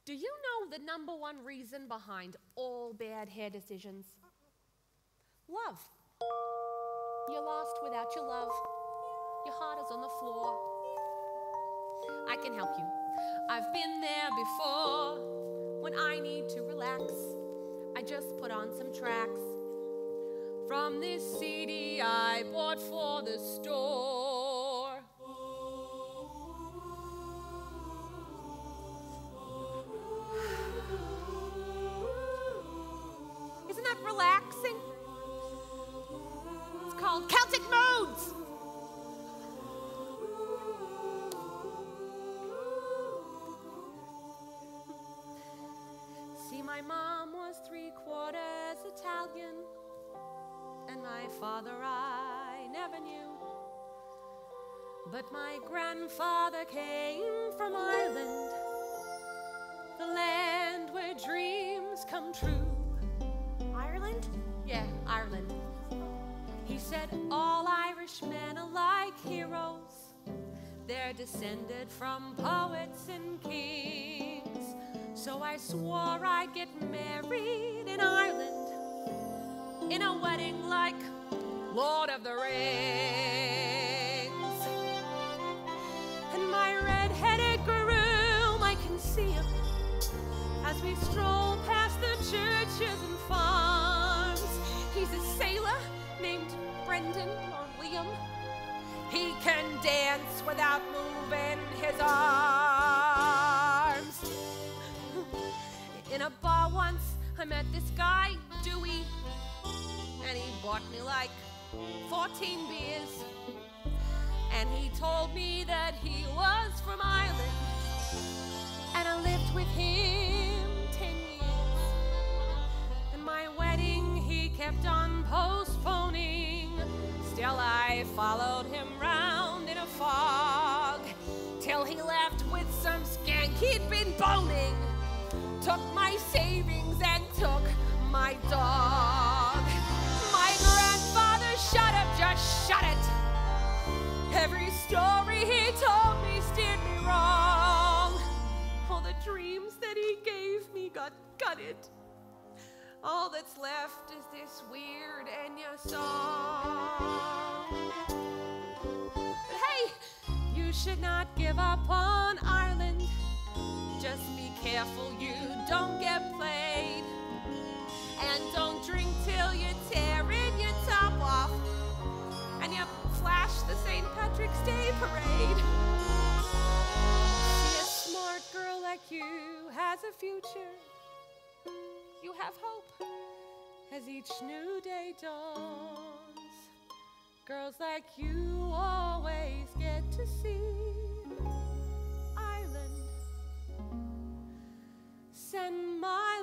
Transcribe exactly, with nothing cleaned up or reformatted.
Do you know the number one reason behind all bad hair decisions? Love. You're lost without your love. Your heart is on the floor. I can help you. I've been there before. When I need to relax, I just put on some tracks from this C D I bought for the store. Isn't that relaxing? It's called Celtic Modes. See, my mom was three quarters Italian, and my father I never knew. But my grandfather came from Ireland, the land where dreams come true. Ireland? Yeah, Ireland. He said all Irishmen are like heroes. They're descended from poets and kings. So I swore I'd get married in Ireland, in a wedding like Lord of the Rings. And my red-headed groom, I can see him as we stroll past the churches and farms. He's a sailor named Brendan or Liam. He can dance without moving his arms. In a bar once, I met this guy, Dewey, and he bought me like fourteen beers. And he told me that he was from Ireland, and I lived with him ten years. And my wedding he kept on postponing. Still I followed him round in a fog, till he left with some skank he'd been boning. Took my savings and took my dog. My grandfather, shut up, just shut it. Every story he told me steered me wrong. All the dreams that he gave me got gutted. All that's left is this weird Enya song. But hey, you should not give up on Ireland. Just be careful you don't get played. And don't drink till you're tearing your top off and you flash the Saint Patrick's Day parade. See, a smart girl like you has a future. You have hope as each new day dawns. Girls like you always get to see Ireland. Send my